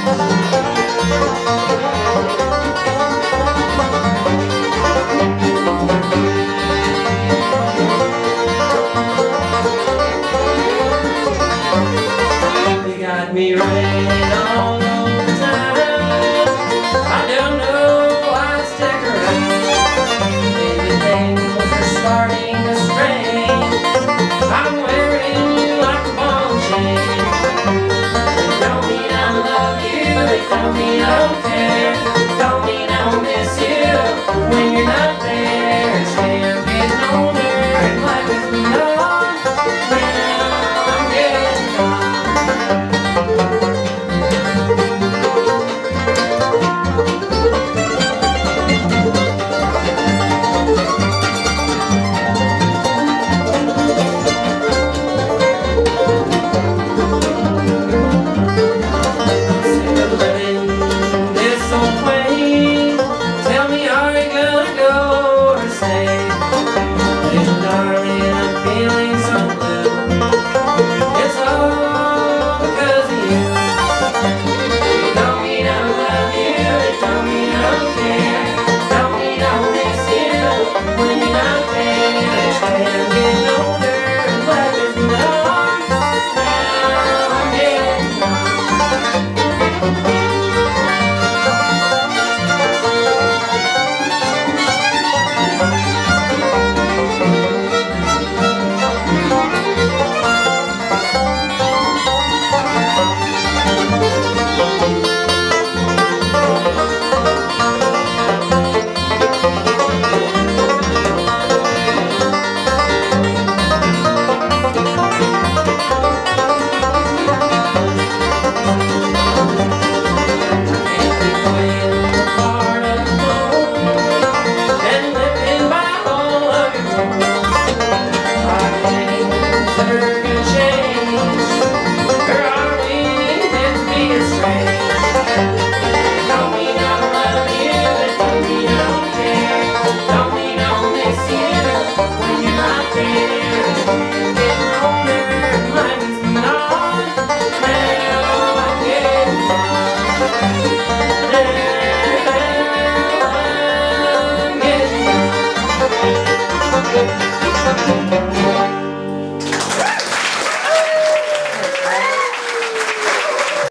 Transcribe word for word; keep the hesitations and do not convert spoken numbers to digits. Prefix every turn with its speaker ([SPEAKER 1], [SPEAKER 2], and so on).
[SPEAKER 1] Me rain all over town. I don't know why I stick around. Maybe things are starting to strain. I'm wearing you like a ball chain. They tell me I love you, they tell me I don't care. Don't